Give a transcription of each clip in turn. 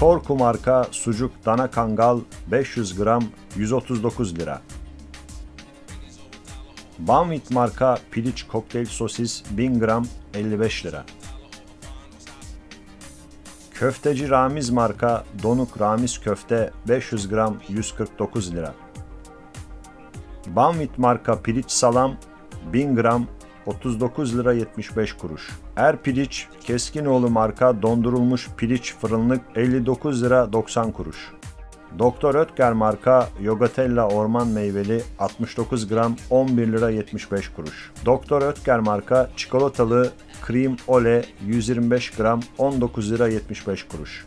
Torku marka sucuk dana kangal 500 gram 139 lira. Banvit marka piliç kokteyl sosis 1000 gram 55 lira. Köfteci Ramiz marka donuk Ramiz köfte 500 gram 149 lira. Banvit marka piliç salam 1000 gram 39 lira 75 kuruş. Erpiliç Keskinoğlu marka dondurulmuş piliç fırınlık 59 lira 90 kuruş. Doktor Ötker marka Yogatella orman meyveli 69 gram 11 lira 75 kuruş. Doktor Ötker marka çikolatalı Cream Ole 125 gram 19 lira 75 kuruş.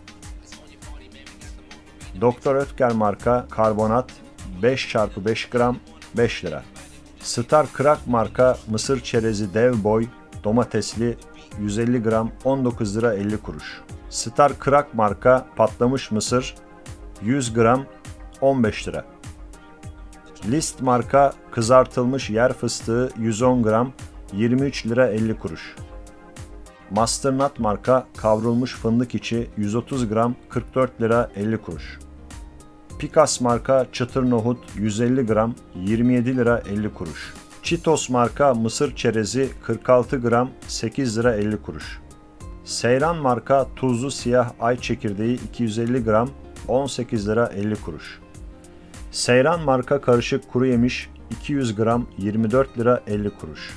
Doktor Ötker marka karbonat 5x5 gram 5 lira. Star Krak marka mısır çerezi dev boy domatesli 150 gram 19 lira 50 kuruş. Star Krak marka patlamış mısır 100 gram 15 lira. List marka kızartılmış yer fıstığı 110 gram 23 lira 50 kuruş. Masternut marka kavrulmuş fındık içi 130 gram 44 lira 50 kuruş. Pikas marka çıtır nohut 150 gram 27 lira 50 kuruş. Cheetos marka mısır çerezi 46 gram 8 lira 50 kuruş. Seyran marka tuzlu siyah ay çekirdeği 250 gram 18 lira 50 kuruş. Seyran marka karışık kuru yemiş 200 gram 24 lira 50 kuruş.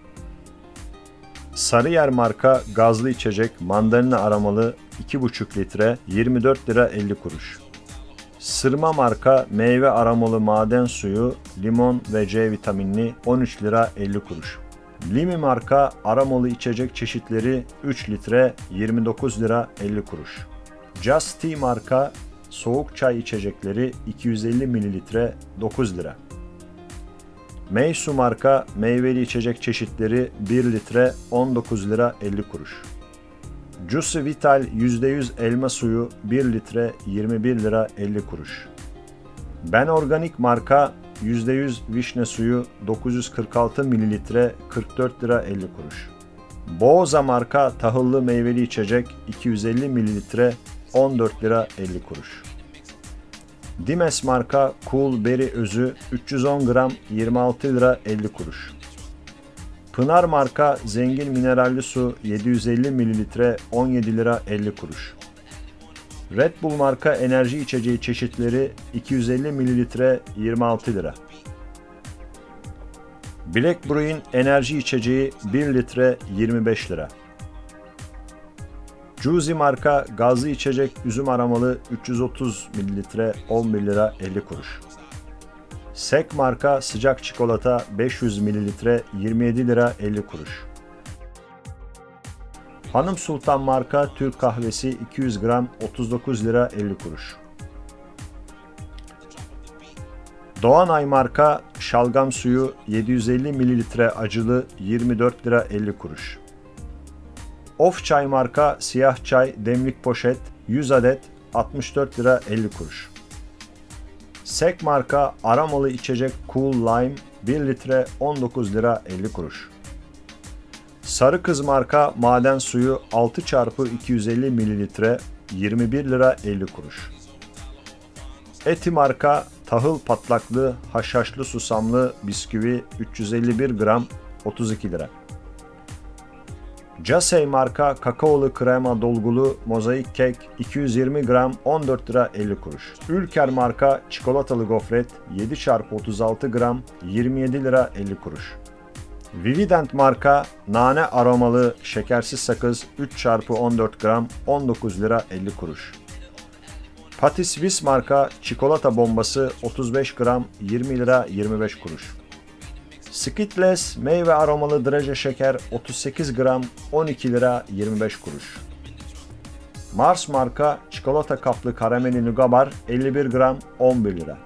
Sarıyer marka gazlı içecek mandalina aromalı 2,5 litre 24 lira 50 kuruş. Sırma marka meyve aromalı maden suyu limon ve C vitaminli 13 lira 50 kuruş. Limi marka aromalı içecek çeşitleri 3 litre 29 lira 50 kuruş. Just Tea marka soğuk çay içecekleri 250 mililitre 9 lira. Meysu marka meyveli içecek çeşitleri 1 litre 19 lira 50 kuruş. Juicy Vital %100 elma suyu 1 litre 21 lira 50 kuruş. Ben Organik marka %100 vişne suyu 946 mililitre 44 lira 50 kuruş. Boğaza marka tahıllı meyveli içecek 250 mililitre 14 lira 50 kuruş. Dimes marka Cool Berry özü 310 gram 26 lira 50 kuruş. Pınar marka zengin mineralli su 750 mililitre 17 lira 50 kuruş. Red Bull marka enerji içeceği çeşitleri 250 mililitre 26 lira. Black Brew'in enerji içeceği 1 litre 25 lira. Juicy marka gazlı içecek üzüm aromalı 330 mililitre 11 lira 50 kuruş. Sek marka sıcak çikolata 500 mililitre 27 lira 50 kuruş. Hanım Sultan marka Türk kahvesi 200 gram 39 lira 50 kuruş. Doğanay marka şalgam suyu 750 mililitre acılı 24 lira 50 kuruş. Of Çay marka siyah çay demlik poşet 100 adet 64 lira 50 kuruş. Sek marka aromalı içecek Cool Lime 1 litre 19 lira 50 kuruş. Sarı Kız marka maden suyu 6x250 mililitre 21 lira 50 kuruş. Eti marka tahıl patlaklı haşhaşlı susamlı bisküvi 351 gram 32 lira. Casey marka kakaolu krema dolgulu mozaik kek 220 gram 14 lira 50 kuruş. Ülker marka çikolatalı gofret 7x36 gram 27 lira 50 kuruş. Vivident marka nane aromalı şekersiz sakız 3x14 gram 19 lira 50 kuruş. Pati Swiss marka çikolata bombası 35 gram 20 lira 25 kuruş. Skittles meyve aromalı draje şeker 38 gram 12 lira 25 kuruş. Mars marka çikolata kaplı karameli nugabar 51 gram 11 lira.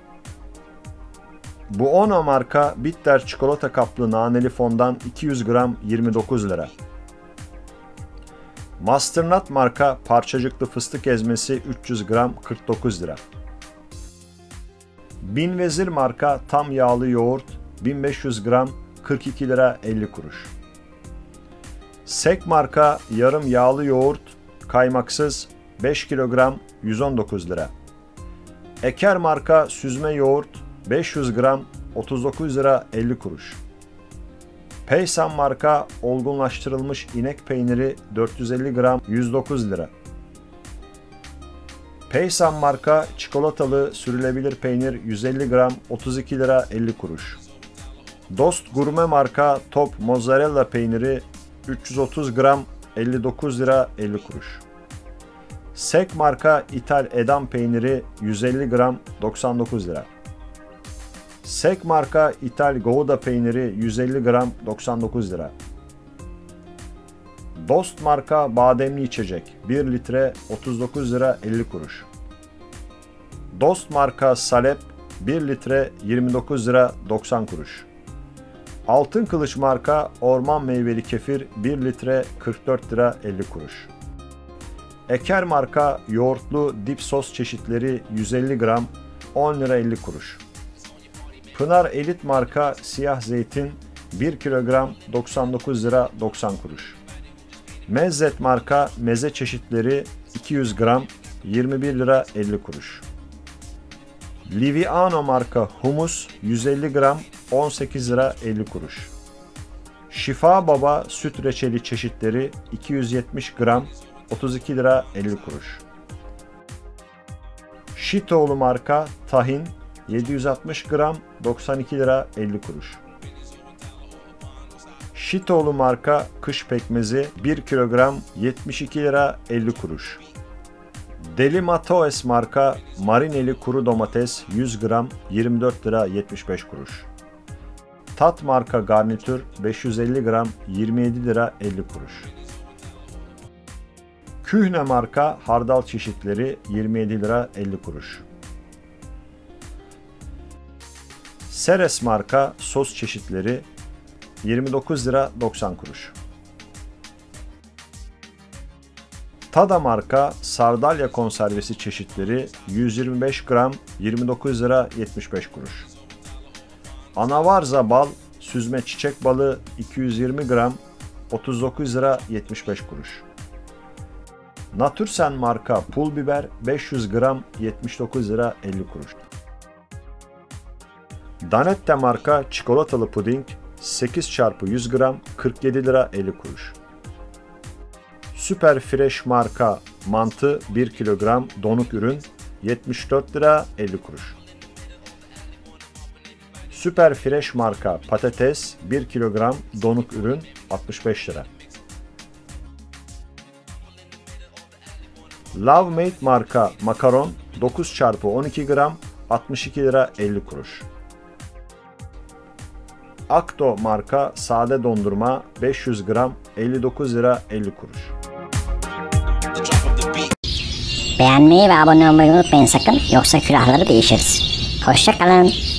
Buono marka bitter çikolata kaplı naneli fondan 200 gram 29 lira. Masternut marka parçacıklı fıstık ezmesi 300 gram 49 lira. Binvezir marka tam yağlı yoğurt 1500 gram 42 lira 50 kuruş. Sek marka yarım yağlı yoğurt kaymaksız 5 kilogram 119 lira. Eker marka süzme yoğurt 500 gram 39 lira 50 kuruş. Peysan marka olgunlaştırılmış inek peyniri 450 gram 109 lira. Peysan marka çikolatalı sürülebilir peynir 150 gram 32 lira 50 kuruş. Dost Gurme marka top mozzarella peyniri 330 gram 59 lira 50 kuruş. Sek marka ithal edam peyniri 150 gram 99 lira. Sek marka ithal Gouda peyniri 150 gram 99 lira. Dost marka bademli içecek 1 litre 39 lira 50 kuruş. Dost marka Salep 1 litre 29 lira 90 kuruş. Altın Kılıç marka orman meyveli kefir 1 litre 44 lira 50 kuruş. Eker marka yoğurtlu dip sos çeşitleri 150 gram 10 lira 50 kuruş. Pınar Elit marka siyah zeytin 1 kilogram 99 lira 90 kuruş. Mezzet marka meze çeşitleri 200 gram 21 lira 50 kuruş. Liviano marka humus 150 gram 18 lira 50 kuruş. Şifa Baba süt reçeli çeşitleri 270 gram 32 lira 50 kuruş. Şitoğlu marka tahin 760 gram 92 lira 50 kuruş. Şitoğlu marka kış pekmezi 1 kilogram 72 lira 50 kuruş. Deli Matoes marka marineli kuru domates 100 gram 24 lira 75 kuruş. Tat marka garnitür 550 gram 27 lira 50 kuruş. Kühne marka hardal çeşitleri 27 lira 50 kuruş. Seres marka sos çeşitleri 29 lira 90 kuruş. Tada marka sardalya konservesi çeşitleri 125 gram 29 lira 75 kuruş. Anavarza bal süzme çiçek balı 220 gram 39 lira 75 kuruş. Natursen marka pul biber 500 gram 79 lira 50 kuruş. Danette marka çikolatalı puding 8 çarpı 100 gram 47 lira 50 kuruş. Süper Fresh marka mantı 1 kilogram donuk ürün 74 lira 50 kuruş. Süper Fresh marka patates 1 kilogram donuk ürün 65 lira. Love Mate marka makaron 9 çarpı 12 gram 62 lira 50 kuruş. Akto marka sade dondurma 500 gram 59 lira 50 kuruş. Beğenmeyi ve abone olmayı unutmayın sakın, yoksa külahları değişiriz. Hoşça kalın.